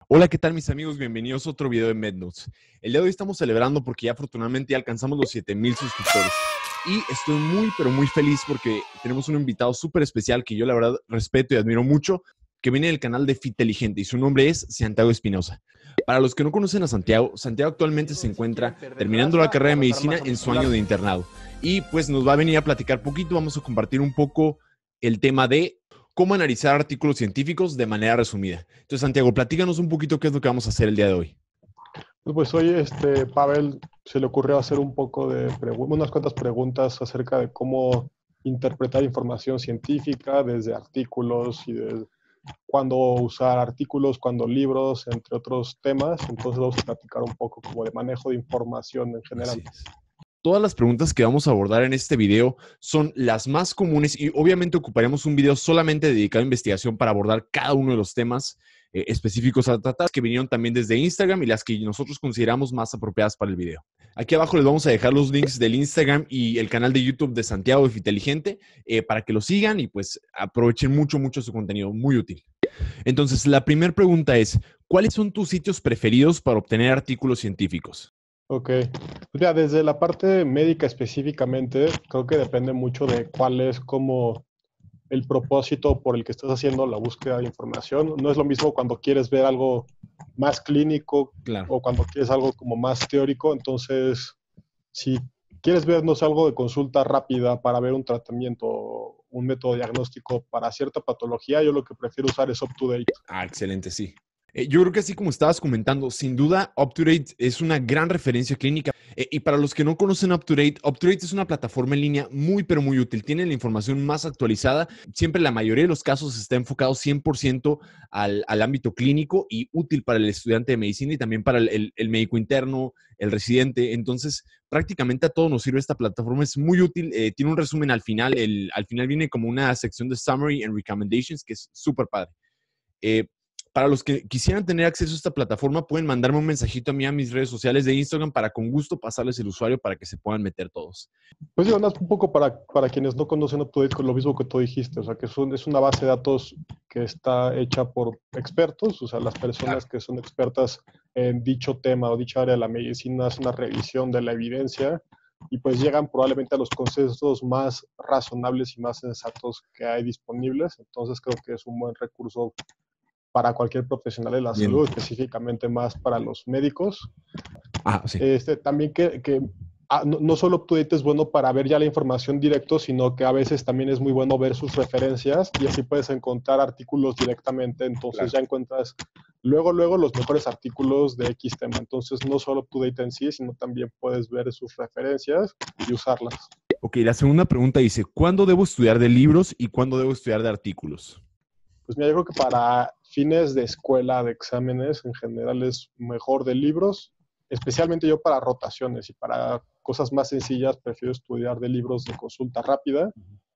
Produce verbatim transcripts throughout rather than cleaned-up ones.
Hola, ¿qué tal mis amigos? Bienvenidos a otro video de MedNotes. El día de hoy estamos celebrando porque ya afortunadamente ya alcanzamos los siete mil suscriptores. Y estoy muy, pero muy feliz porque tenemos un invitado súper especial que yo la verdad respeto y admiro mucho, que viene del canal de Fiteligente y su nombre es Santiago Espinosa. Para los que no conocen a Santiago, Santiago actualmente se encuentra terminando la carrera de medicina en su año de internado. Y pues nos va a venir a platicar poquito, vamos a compartir un poco el tema de cómo analizar artículos científicos de manera resumida. Entonces, Santiago, platícanos un poquito qué es lo que vamos a hacer el día de hoy. Pues hoy este, Pavel se le ocurrió hacer un poco de unas cuantas preguntas acerca de cómo interpretar información científica desde artículos y de cuándo usar artículos, cuándo libros, entre otros temas. Entonces vamos a platicar un poco como de manejo de información en general. Así es. Todas las preguntas que vamos a abordar en este video son las más comunes y obviamente ocuparemos un video solamente dedicado a investigación para abordar cada uno de los temas eh, específicos a tratar que vinieron también desde Instagram y las que nosotros consideramos más apropiadas para el video. Aquí abajo les vamos a dejar los links del Instagram y el canal de YouTube de Santiago de Fiteligente eh, para que lo sigan y pues aprovechen mucho, mucho su contenido, muy útil. Entonces, la primera pregunta es, ¿cuáles son tus sitios preferidos para obtener artículos científicos? Ok, pues ya desde la parte médica específicamente, creo que depende mucho de cuál es como el propósito por el que estás haciendo la búsqueda de información. No es lo mismo cuando quieres ver algo más clínico Claro. o cuando quieres algo como más teórico. Entonces, si quieres vernos algo de consulta rápida para ver un tratamiento, un método diagnóstico para cierta patología, yo lo que prefiero usar es UpToDate. Ah, excelente, sí. Eh, yo creo que así como estabas comentando, sin duda UpToDate es una gran referencia clínica. Eh, y para los que no conocen UpToDate, UpToDate es una plataforma en línea muy, pero muy útil. Tiene la información más actualizada. Siempre la mayoría de los casos está enfocado cien por ciento al, al ámbito clínico y útil para el estudiante de medicina y también para el, el, el médico interno, el residente. Entonces, prácticamente a todos nos sirve esta plataforma. Es muy útil. Eh, tiene un resumen al final. El, al final viene como una sección de Summary and Recommendations que es súper padre. Eh, Para los que quisieran tener acceso a esta plataforma, pueden mandarme un mensajito a mí a mis redes sociales de Instagram para con gusto pasarles el usuario para que se puedan meter todos. Pues digo, un poco para, para quienes no conocen UpToDate, con lo mismo que tú dijiste, o sea, que es, un, es una base de datos que está hecha por expertos, o sea, las personas Claro. que son expertas en dicho tema o dicha área de la medicina hacen una revisión de la evidencia y pues llegan probablemente a los consensos más razonables y más sensatos que hay disponibles. Entonces creo que es un buen recurso para cualquier profesional de la Bien. salud, específicamente más para los médicos. Ah, sí. Este, también que, que ah, no, no solo UpToDate es bueno para ver ya la información directo, sino que a veces también es muy bueno ver sus referencias y así puedes encontrar artículos directamente. Entonces Claro. ya encuentras luego, luego los mejores artículos de X tema. Entonces no solo UpToDate en sí, sino también puedes ver sus referencias y usarlas. Ok, la segunda pregunta dice, ¿cuándo debo estudiar de libros y cuándo debo estudiar de artículos? Pues mira, yo creo que para fines de escuela, de exámenes, en general es mejor de libros, especialmente yo para rotaciones y para cosas más sencillas prefiero estudiar de libros de consulta rápida.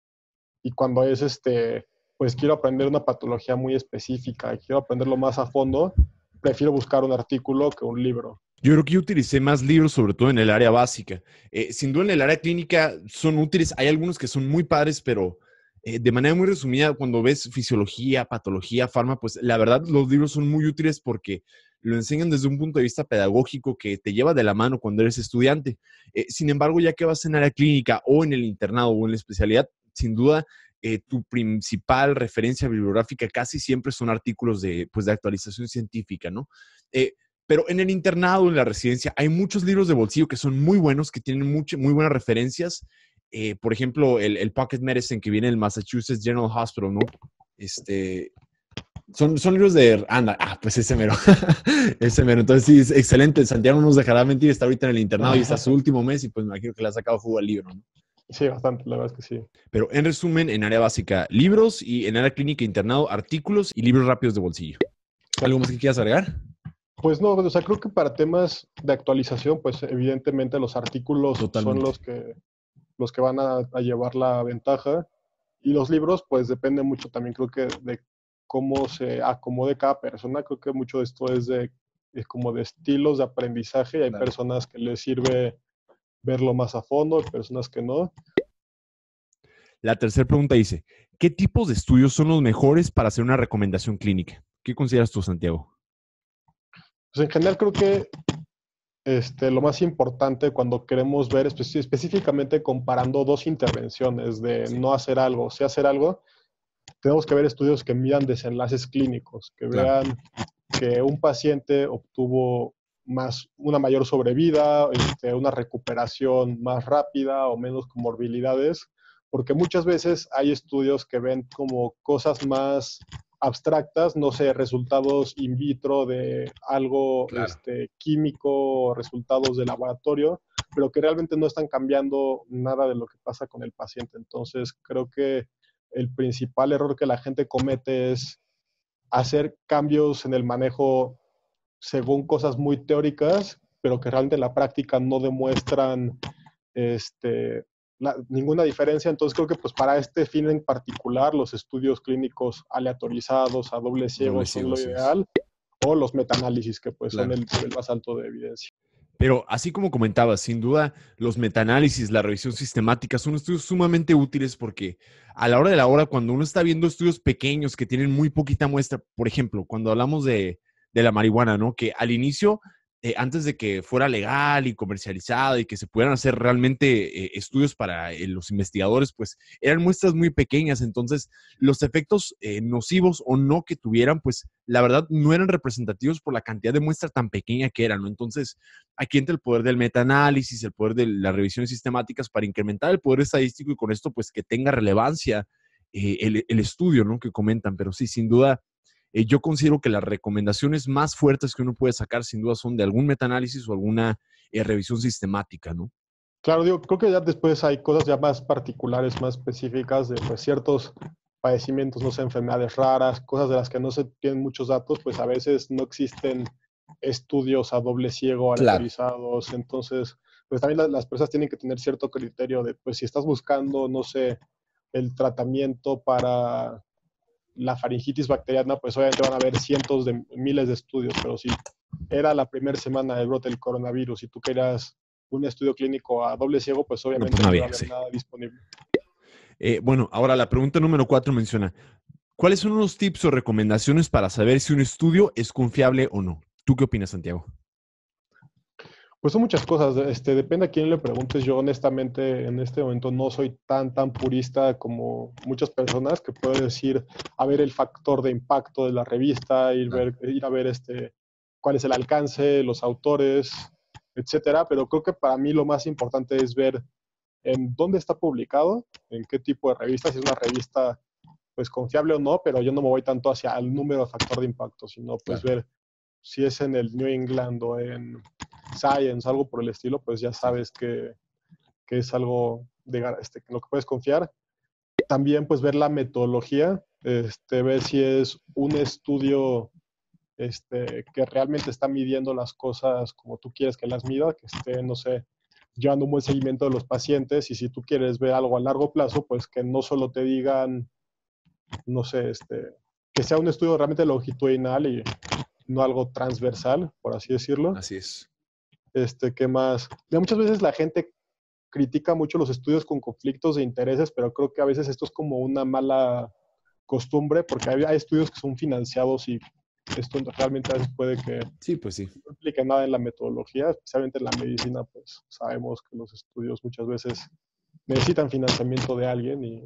Y cuando es este, pues quiero aprender una patología muy específica y quiero aprenderlo más a fondo, prefiero buscar un artículo que un libro. Yo creo que yo utilicé más libros, sobre todo en el área básica. Eh, sin duda en el área clínica son útiles. Hay algunos que son muy padres, pero eh, de manera muy resumida, cuando ves fisiología, patología, farma, pues la verdad los libros son muy útiles porque lo enseñan desde un punto de vista pedagógico que te lleva de la mano cuando eres estudiante. Eh, sin embargo, ya que vas en área clínica o en el internado o en la especialidad, sin duda eh, tu principal referencia bibliográfica casi siempre son artículos de, pues, de actualización científica, ¿no? Eh, Pero en el internado, en la residencia, hay muchos libros de bolsillo que son muy buenos, que tienen mucho, muy buenas referencias. Eh, por ejemplo, el, el Pocket Medicine que viene del Massachusetts General Hospital, ¿no? Este, son, son libros de... Anda, ah, pues ese mero. Ese mero. Entonces sí, es excelente. Santiago no nos dejará mentir, está ahorita en el internado y está su último mes y pues me imagino que le ha sacado jugo al libro, ¿no? Sí, bastante, la verdad es que sí. Pero en resumen, en área básica, libros y en área clínica, internado, artículos y libros rápidos de bolsillo. ¿Algo más que quieras agregar? Pues no, o sea, creo que para temas de actualización, pues evidentemente los artículos son Totalmente. los que, los que van a, a llevar la ventaja. Y los libros, pues depende mucho también, creo que de cómo se acomode cada persona. Creo que mucho de esto es de, es como de estilos de aprendizaje. Y hay Claro. personas que les sirve verlo más a fondo, hay personas que no. La tercera pregunta dice, ¿qué tipos de estudios son los mejores para hacer una recomendación clínica? ¿Qué consideras tú, Santiago? Pues en general creo que este, lo más importante cuando queremos ver espe- específicamente comparando dos intervenciones de Sí, no hacer algo, sí hacer algo, tenemos que ver estudios que midan desenlaces clínicos, que claro. vean que un paciente obtuvo más, una mayor sobrevida, este, una recuperación más rápida o menos comorbilidades, porque muchas veces hay estudios que ven como cosas más abstractas, no sé, resultados in vitro de algo Claro. este, químico, resultados de laboratorio, pero que realmente no están cambiando nada de lo que pasa con el paciente. Entonces, creo que el principal error que la gente comete es hacer cambios en el manejo según cosas muy teóricas, pero que realmente en la práctica no demuestran este, la, ninguna diferencia. Entonces creo que pues para este fin en particular los estudios clínicos aleatorizados a doble ciego Doble son ciego, lo así es. ideal, o los metaanálisis que pues son Claro. el nivel más alto de evidencia. Pero así como comentabas, sin duda, los metaanálisis, la revisión sistemática son estudios sumamente útiles porque a la hora de la hora, cuando uno está viendo estudios pequeños que tienen muy poquita muestra, por ejemplo, cuando hablamos de, de la marihuana, ¿no? Que al inicio, eh, antes de que fuera legal y comercializada y que se pudieran hacer realmente eh, estudios para eh, los investigadores, pues eran muestras muy pequeñas. Entonces, los efectos eh, nocivos o no que tuvieran, pues la verdad no eran representativos por la cantidad de muestra tan pequeña que eran, ¿no? Entonces, aquí entra el poder del metaanálisis, el poder de las revisiones sistemáticas para incrementar el poder estadístico y con esto pues que tenga relevancia eh, el, el, estudio, ¿no? Que comentan. Pero sí, sin duda, eh, yo considero que las recomendaciones más fuertes que uno puede sacar sin duda son de algún metaanálisis o alguna eh, revisión sistemática, ¿no? Claro, digo, creo que ya después hay cosas ya más particulares, más específicas de pues, ciertos padecimientos, no sé, enfermedades raras, cosas de las que no se tienen muchos datos, pues a veces no existen estudios a doble ciego Claro. aleatorizados. Entonces, pues también la- las personas tienen que tener cierto criterio de, pues si estás buscando, no sé, el tratamiento para la faringitis bacteriana, pues obviamente van a haber cientos de miles de estudios, pero si era la primera semana del brote del coronavirus y tú querías un estudio clínico a doble ciego, pues No, pues obviamente no no iba a había, haber sí. nada disponible. Eh, bueno, ahora la pregunta número cuatro menciona, ¿cuáles son los tips o recomendaciones para saber si un estudio es confiable o no? ¿Tú qué opinas, Santiago? Pues son muchas cosas, este, depende a quién le preguntes. Yo honestamente en este momento no soy tan, tan purista como muchas personas que puedo decir, a ver el factor de impacto de la revista, ir, Claro. ver, ir a ver este, cuál es el alcance, los autores, etcétera. Pero creo que para mí lo más importante es ver en dónde está publicado, en qué tipo de revista, si es una revista pues confiable o no, pero yo no me voy tanto hacia el número de factor de impacto, sino pues Claro. ver si es en el New England o en Science, algo por el estilo, pues ya Sí. sabes que, que es algo de este, lo que puedes confiar. También pues ver la metodología, este, ver si es un estudio este, que realmente está midiendo las cosas como tú quieres que las mida, que esté, no sé, llevando un buen seguimiento de los pacientes y si tú quieres ver algo a largo plazo, pues que no solo te digan, no sé, este, que sea un estudio realmente longitudinal y no algo transversal, por así decirlo. Así es. Este, ¿qué más? Ya muchas veces la gente critica mucho los estudios con conflictos de intereses, pero creo que a veces esto es como una mala costumbre porque hay, hay estudios que son financiados y esto realmente a veces puede que Sí, pues sí. no implique nada en la metodología, especialmente en la medicina, pues sabemos que los estudios muchas veces necesitan financiamiento de alguien y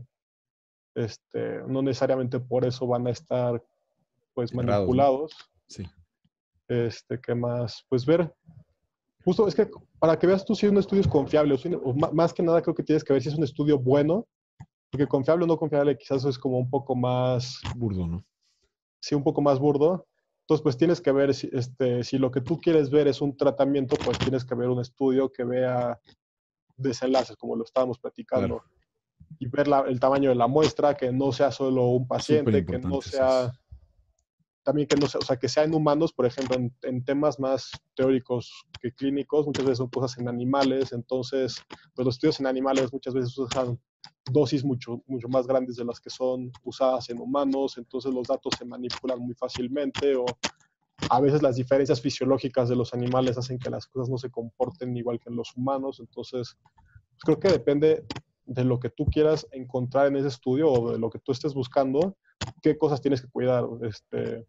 este, no necesariamente por eso van a estar pues Errados, ¿no? manipulados. Sí. Este, ¿qué más? Pues ver, justo es que para que veas tú si un estudio es confiable, o, si, o más que nada creo que tienes que ver si es un estudio bueno, porque confiable o no confiable quizás es como un poco más, Burdo, ¿no? sí, un poco más burdo. Entonces, pues tienes que ver si, este, si lo que tú quieres ver es un tratamiento, pues tienes que ver un estudio que vea desenlaces, como lo estábamos Claro. platicando, y ver la, el tamaño de la muestra, que no sea solo un Súper paciente, que no importante, así es. sea también que no sea, o sea, que sea en humanos, por ejemplo, en, en, temas más teóricos que clínicos, muchas veces son cosas en animales, entonces, pues los estudios en animales muchas veces usan dosis mucho, mucho más grandes de las que son usadas en humanos, entonces los datos se manipulan muy fácilmente o a veces las diferencias fisiológicas de los animales hacen que las cosas no se comporten igual que en los humanos, entonces, pues creo que depende de lo que tú quieras encontrar en ese estudio o de lo que tú estés buscando, qué cosas tienes que cuidar. Este,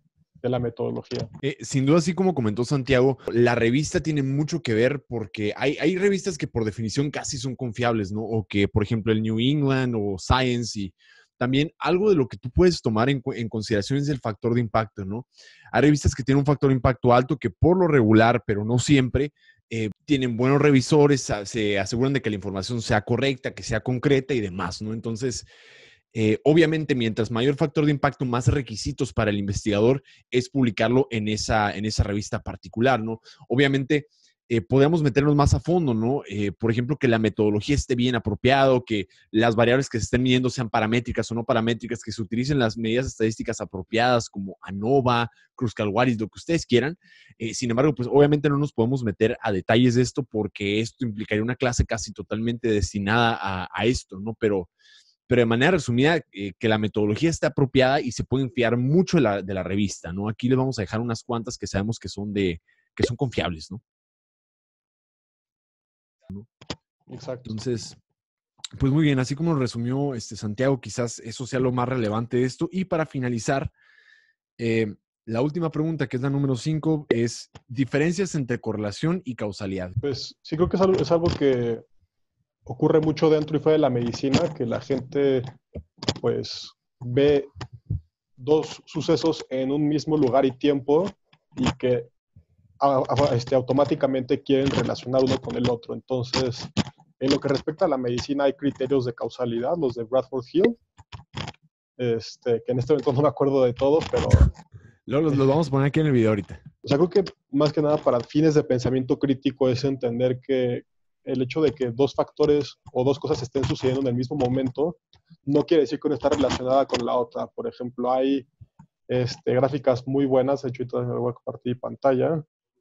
de la metodología. Eh, sin duda, así como comentó Santiago, la revista tiene mucho que ver porque hay, hay revistas que por definición casi son confiables, ¿no? O que, por ejemplo, el New England o Science y también algo de lo que tú puedes tomar en, en consideración es el factor de impacto, ¿no? Hay revistas que tienen un factor de impacto alto que por lo regular, pero no siempre, eh, tienen buenos revisores, se aseguran de que la información sea correcta, que sea concreta y demás, ¿no? Entonces, Eh, obviamente, mientras mayor factor de impacto, más requisitos para el investigador es publicarlo en esa, en esa revista particular, ¿no? Obviamente, eh, podemos meternos más a fondo, ¿no? Eh, por ejemplo, que la metodología esté bien apropiado, que las variables que se estén midiendo sean paramétricas o no paramétricas, que se utilicen las medidas estadísticas apropiadas como ANOVA, Kruskal-Wallis, lo que ustedes quieran. Eh, sin embargo, pues obviamente no nos podemos meter a detalles de esto porque esto implicaría una clase casi totalmente destinada a, a esto, ¿no? Pero pero de manera resumida, eh, que la metodología está apropiada y se pueden fiar mucho de la, de la revista, ¿no? Aquí les vamos a dejar unas cuantas que sabemos que son, de, que son confiables, ¿no? Exacto. Entonces, pues muy bien, así como lo resumió este Santiago, quizás eso sea lo más relevante de esto. Y para finalizar, eh, la última pregunta, que es la número cinco, es diferencias entre correlación y causalidad. Pues sí creo que es algo, es algo que ocurre mucho dentro y fuera de la medicina, que la gente pues ve dos sucesos en un mismo lugar y tiempo y que a, a, este, automáticamente quieren relacionar uno con el otro. Entonces, en lo que respecta a la medicina hay criterios de causalidad, los de Bradford Hill, este, que en este momento no me acuerdo de todos, pero... Luego los, los vamos a poner aquí en el video ahorita. O sea, creo que más que nada para fines de pensamiento crítico es entender que el hecho de que dos factores o dos cosas estén sucediendo en el mismo momento no quiere decir que una está relacionada con la otra. Por ejemplo, hay este, gráficas muy buenas, de hecho, ahorita me voy a compartir pantalla.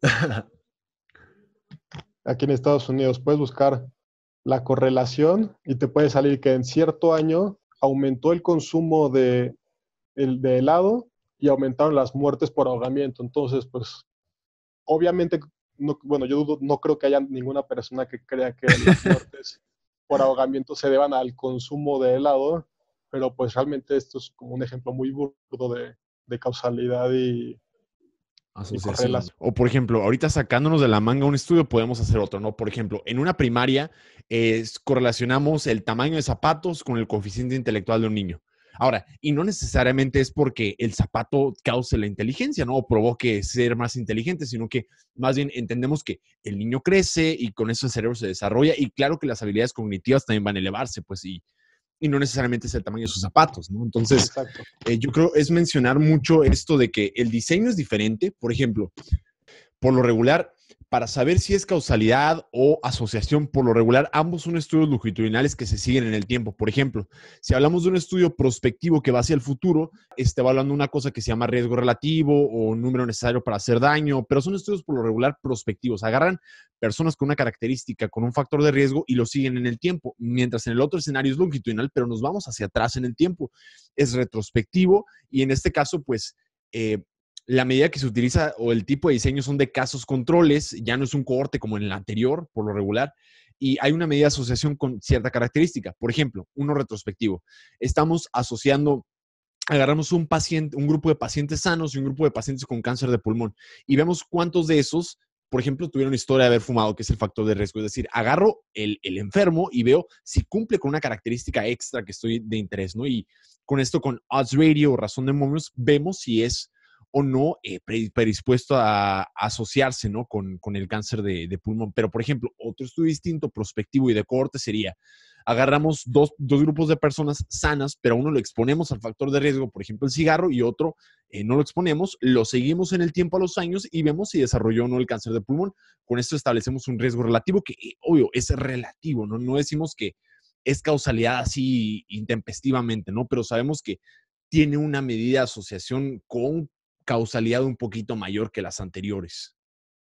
Aquí en Estados Unidos puedes buscar la correlación y te puede salir que en cierto año aumentó el consumo de, el, de helado y aumentaron las muertes por ahogamiento. Entonces, pues, obviamente, no, bueno, yo dudo, no creo que haya ninguna persona que crea que las muertes por ahogamiento se deban al consumo de helado, pero pues realmente esto es como un ejemplo muy burdo de, de causalidad y, asociación. Y o por ejemplo, ahorita sacándonos de la manga un estudio, podemos hacer otro, ¿no? Por ejemplo, en una primaria eh, correlacionamos el tamaño de zapatos con el coeficiente intelectual de un niño. Ahora, y no necesariamente es porque el zapato cause la inteligencia, ¿no? O provoque ser más inteligente, sino que más bien entendemos que el niño crece y con eso el cerebro se desarrolla y claro que las habilidades cognitivas también van a elevarse, pues, y, y no necesariamente es el tamaño de sus zapatos, ¿no? Entonces, eh, yo creo es mencionar mucho esto de que el diseño es diferente. Por ejemplo, por lo regular, para saber si es causalidad o asociación, por lo regular, ambos son estudios longitudinales que se siguen en el tiempo. Por ejemplo, si hablamos de un estudio prospectivo que va hacia el futuro, está evaluando una cosa que se llama riesgo relativo o número necesario para hacer daño, pero son estudios por lo regular prospectivos. Agarran personas con una característica, con un factor de riesgo y lo siguen en el tiempo, mientras en el otro escenario es longitudinal, pero nos vamos hacia atrás en el tiempo. Es retrospectivo y en este caso, pues, eh, la medida que se utiliza o el tipo de diseño son de casos controles, ya no es un cohorte como en el anterior, por lo regular, y hay una medida de asociación con cierta característica. Por ejemplo, uno retrospectivo. Estamos asociando, agarramos un paciente, un grupo de pacientes sanos y un grupo de pacientes con cáncer de pulmón y vemos cuántos de esos, por ejemplo, tuvieron historia de haber fumado, que es el factor de riesgo. Es decir, agarro el, el enfermo y veo si cumple con una característica extra que estoy de interés, ¿no? Y con esto, con odds ratio o razón de momios, vemos si es o no eh, predispuesto a, a asociarse, ¿no? con, con el cáncer de, de pulmón. Pero, por ejemplo, otro estudio distinto, prospectivo y de cohorte sería, agarramos dos, dos grupos de personas sanas, pero a uno lo exponemos al factor de riesgo, por ejemplo, el cigarro, y otro eh, no lo exponemos, lo seguimos en el tiempo a los años y vemos si desarrolló o no el cáncer de pulmón. Con esto establecemos un riesgo relativo que, eh, obvio, es relativo, ¿no? No decimos que es causalidad así intempestivamente, ¿no? Pero sabemos que tiene una medida de asociación con causalidad un poquito mayor que las anteriores.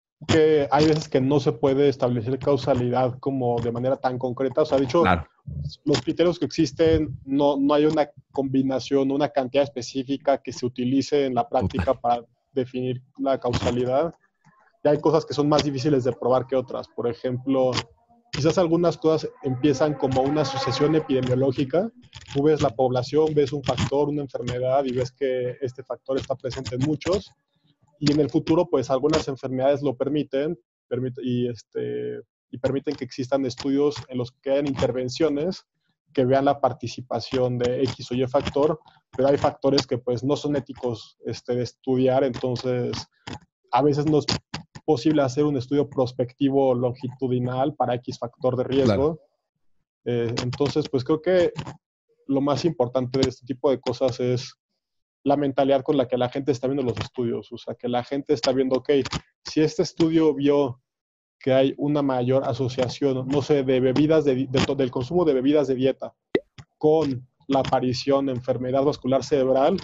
Que hay veces que no se puede establecer causalidad como de manera tan concreta. O sea, de hecho, claro, los criterios que existen, no, no hay una combinación, una cantidad específica que se utilice en la práctica Total. Para definir la causalidad. Y hay cosas que son más difíciles de probar que otras. Por ejemplo, quizás algunas cosas empiezan como una asociación epidemiológica. Tú ves la población, ves un factor, una enfermedad y ves que este factor está presente en muchos. y en el futuro, pues algunas enfermedades lo permiten, permite, y, este, y permiten que existan estudios en los que hayan intervenciones que vean la participación de X o Y factor, pero hay factores que pues no son éticos este, de estudiar, entonces a veces no es posible hacer un estudio prospectivo longitudinal para X factor de riesgo. Claro. Eh, entonces, pues creo que lo más importante de este tipo de cosas es la mentalidad con la que la gente está viendo los estudios. O sea, que la gente está viendo, ok, si este estudio vio que hay una mayor asociación, no sé, de bebidas, de, de, del consumo de bebidas de dieta con la aparición de enfermedad vascular cerebral,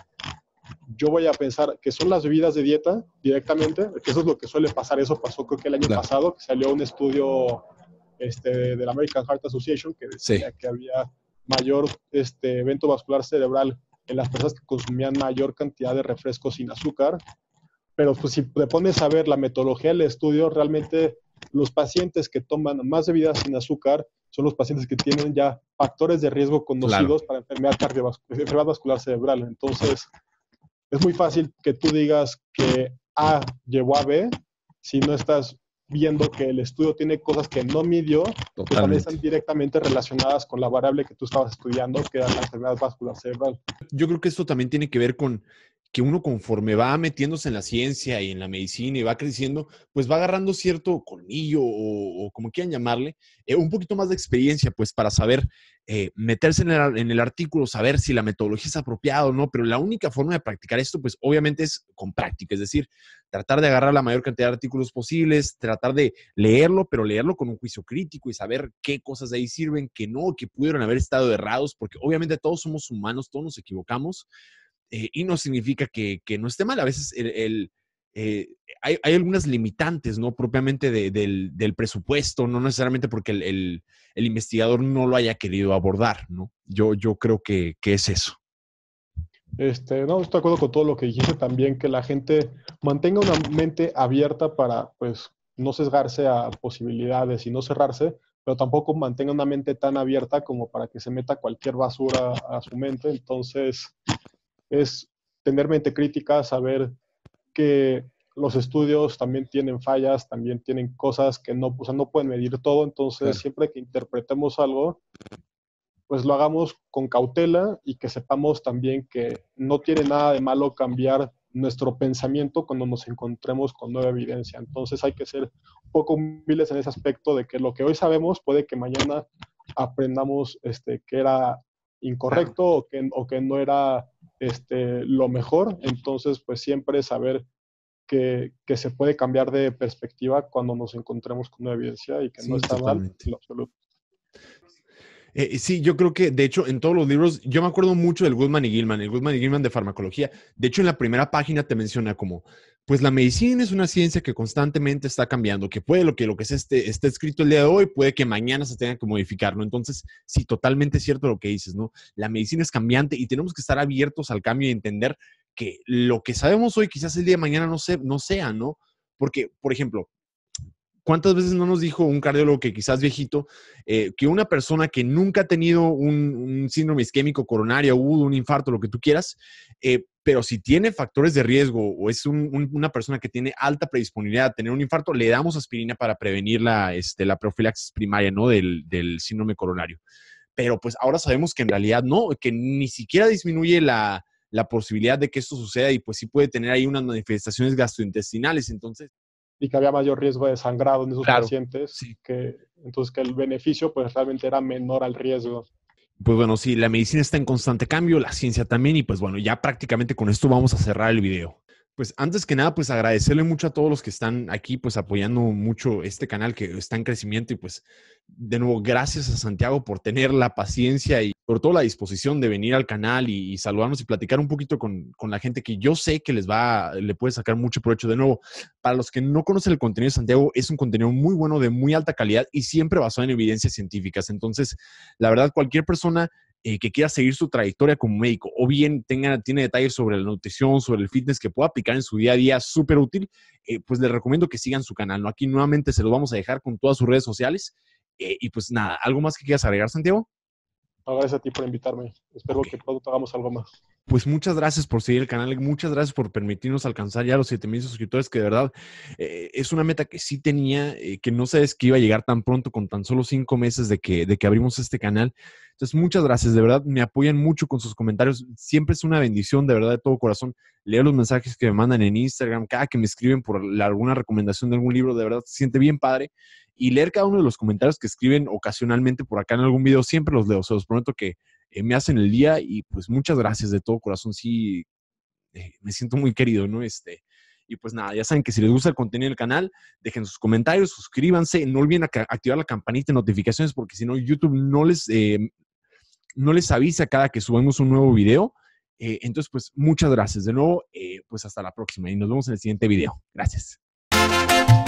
yo voy a pensar que son las bebidas de dieta directamente, que eso es lo que suele pasar. Eso pasó creo que el año claro. pasado, que salió un estudio este, de la American Heart Association que decía sí. que había mayor este, evento vascular cerebral en las personas que consumían mayor cantidad de refrescos sin azúcar. Pero pues, si te pones a ver la metodología del estudio, realmente los pacientes que toman más bebidas sin azúcar son los pacientes que tienen ya factores de riesgo conocidos claro. para enfermedad cardiovascular, enfermedad vascular cerebral. Entonces, es muy fácil que tú digas que A llevó a B si no estás viendo que el estudio tiene cosas que no midió, Totalmente. que también están directamente relacionadas con la variable que tú estabas estudiando, que era la enfermedad vascular cerebral. Yo creo que esto también tiene que ver con que uno conforme va metiéndose en la ciencia y en la medicina y va creciendo, pues va agarrando cierto colmillo o, o como quieran llamarle, eh, un poquito más de experiencia, pues para saber eh, meterse en el, en el artículo, saber si la metodología es apropiada o no, pero la única forma de practicar esto, pues obviamente es con práctica, es decir, tratar de agarrar la mayor cantidad de artículos posibles, tratar de leerlo, pero leerlo con un juicio crítico y saber qué cosas de ahí sirven, que no, que pudieron haber estado errados, porque obviamente todos somos humanos, todos nos equivocamos. Eh, y no significa que, que no esté mal. A veces el, el, eh, hay, hay algunas limitantes, ¿no? Propiamente de, del, del presupuesto, no necesariamente porque el, el, el investigador no lo haya querido abordar, ¿no? Yo, yo creo que, que es eso. Este, no, estoy de acuerdo con todo lo que dijiste también, que la gente mantenga una mente abierta para, pues, no sesgarse a posibilidades y no cerrarse, pero tampoco mantenga una mente tan abierta como para que se meta cualquier basura a su mente. Entonces, es tener mente crítica, saber que los estudios también tienen fallas, también tienen cosas que no, o sea, no pueden medir todo, entonces claro. siempre que interpretemos algo, pues lo hagamos con cautela y que sepamos también que no tiene nada de malo cambiar nuestro pensamiento cuando nos encontremos con nueva evidencia. Entonces hay que ser un poco humildes en ese aspecto de que lo que hoy sabemos puede que mañana aprendamos este, que era incorrecto claro. o, que, o que no era este, lo mejor. Entonces, pues siempre saber que, que se puede cambiar de perspectiva cuando nos encontremos con una evidencia y que sí, no está totalmente. mal en lo absoluto. Eh, sí, yo creo que, de hecho, en todos los libros, yo me acuerdo mucho del Goodman y Gilman, el Goodman y Gilman de farmacología. De hecho, en la primera página te menciona como, pues la medicina es una ciencia que constantemente está cambiando, que puede lo que, lo que es este, está escrito el día de hoy, puede que mañana se tenga que modificar, ¿no? Entonces, sí, totalmente cierto lo que dices, ¿no? La medicina es cambiante y tenemos que estar abiertos al cambio y entender que lo que sabemos hoy quizás el día de mañana no, se, no sea, ¿no? Porque, por ejemplo, ¿cuántas veces no nos dijo un cardiólogo que quizás viejito eh, que una persona que nunca ha tenido un, un síndrome isquémico coronario, agudo, un infarto, lo que tú quieras, eh, pero si tiene factores de riesgo o es un, un, una persona que tiene alta predisponibilidad a tener un infarto, le damos aspirina para prevenir la, este, la profilaxis primaria, ¿no? del, del síndrome coronario? Pero pues ahora sabemos que en realidad no, que ni siquiera disminuye la, la posibilidad de que esto suceda y pues sí puede tener ahí unas manifestaciones gastrointestinales. Entonces, y que había mayor riesgo de sangrado en esos claro, pacientes, sí. que, entonces que el beneficio pues realmente era menor al riesgo. Pues bueno, sí, la medicina está en constante cambio, la ciencia también, y pues bueno, ya prácticamente con esto vamos a cerrar el video. Pues antes que nada, pues agradecerle mucho a todos los que están aquí, pues apoyando mucho este canal que está en crecimiento y pues de nuevo, gracias a Santiago por tener la paciencia y por toda la disposición de venir al canal y, y saludarnos y platicar un poquito con, con la gente que yo sé que les va, le puede sacar mucho provecho. De nuevo, para los que no conocen el contenido de Santiago, es un contenido muy bueno, de muy alta calidad y siempre basado en evidencias científicas. Entonces, la verdad, cualquier persona Eh, que quiera seguir su trayectoria como médico o bien tenga, tiene detalles sobre la nutrición, sobre el fitness que pueda aplicar en su día a día súper útil, eh, pues les recomiendo que sigan su canal, ¿no? Aquí nuevamente se los vamos a dejar con todas sus redes sociales eh, y pues nada, ¿algo más que quieras agregar, Santiago? No, gracias a ti por invitarme. Espero okay. que pronto hagamos algo más. pues muchas gracias por seguir el canal, muchas gracias por permitirnos alcanzar ya los siete mil suscriptores, que de verdad eh, es una meta que sí tenía, eh, que no sabes que iba a llegar tan pronto con tan solo cinco meses de que, de que abrimos este canal. Entonces, muchas gracias, de verdad, me apoyan mucho con sus comentarios. Siempre es una bendición, de verdad, de todo corazón, leer los mensajes que me mandan en Instagram, cada que me escriben por la, alguna recomendación de algún libro, de verdad, se siente bien padre. Y leer cada uno de los comentarios que escriben ocasionalmente por acá en algún video, siempre los leo, se los prometo que eh, me hacen el día y pues muchas gracias de todo corazón, sí, eh, me siento muy querido, ¿no? Este, y pues nada, ya saben que si les gusta el contenido del canal, dejen sus comentarios, suscríbanse, no olviden activar la campanita de notificaciones porque si no YouTube no les, eh, no les avisa cada que subamos un nuevo video. Eh, entonces, pues muchas gracias de nuevo, eh, pues hasta la próxima y nos vemos en el siguiente video. Gracias.